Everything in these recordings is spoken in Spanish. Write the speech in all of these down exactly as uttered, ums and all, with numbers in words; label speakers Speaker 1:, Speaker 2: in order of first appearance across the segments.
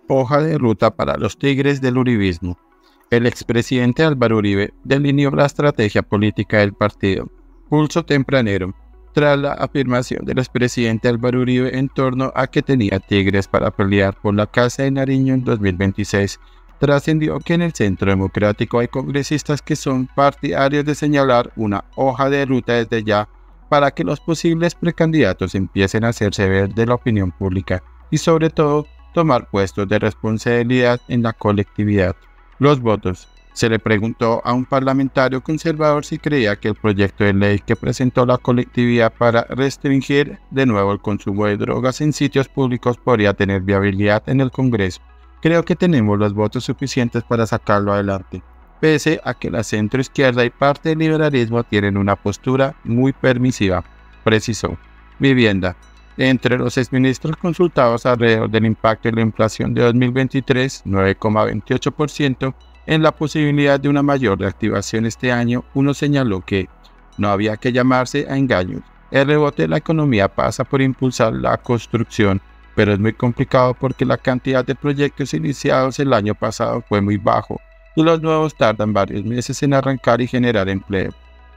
Speaker 1: Hoja de ruta para los tigres del uribismo. El expresidente Álvaro Uribe delineó la estrategia política del partido. Pulso tempranero. Tras la afirmación del expresidente Álvaro Uribe en torno a que tenía tigres para pelear por la Casa de Nariño en dos mil veintiséis, trascendió que en el Centro Democrático hay congresistas que son partidarios de señalar una hoja de ruta desde ya para que los posibles precandidatos empiecen a hacerse ver de la opinión pública y sobre todo tomar puestos de responsabilidad en la colectividad. Los votos. Se le preguntó a un parlamentario conservador si creía que el proyecto de ley que presentó la colectividad para restringir de nuevo el consumo de drogas en sitios públicos podría tener viabilidad en el Congreso. Creo que tenemos los votos suficientes para sacarlo adelante, pese a que la centroizquierda y parte del liberalismo tienen una postura muy permisiva, precisó. Vivienda. Entre los exministros consultados alrededor del impacto de la inflación de dos mil veintitrés, nueve coma veintiocho por ciento, en la posibilidad de una mayor reactivación este año, uno señaló que no había que llamarse a engaños. El rebote de la economía pasa por impulsar la construcción, pero es muy complicado porque la cantidad de proyectos iniciados el año pasado fue muy bajo y los nuevos tardan varios meses en arrancar y generar empleo.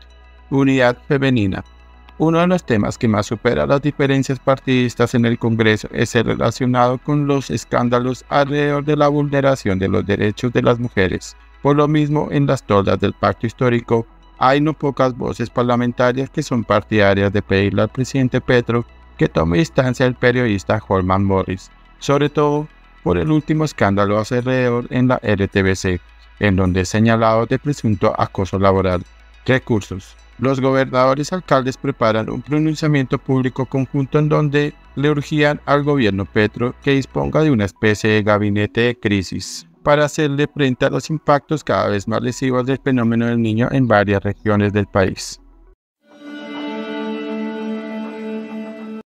Speaker 1: Unidad femenina. Uno de los temas que más supera las diferencias partidistas en el Congreso es el relacionado con los escándalos alrededor de la vulneración de los derechos de las mujeres. Por lo mismo, en las toldas del pacto histórico hay no pocas voces parlamentarias que son partidarias de pedirle al presidente Petro que tome distancia del periodista Holman Morris, sobre todo por el último escándalo alrededor en la R T B C, en donde es señalado de presunto acoso laboral. Recursos. Los gobernadores y alcaldes preparan un pronunciamiento público conjunto en donde le urgían al gobierno Petro que disponga de una especie de gabinete de crisis para hacerle frente a los impactos cada vez más lesivos del fenómeno del niño en varias regiones del país.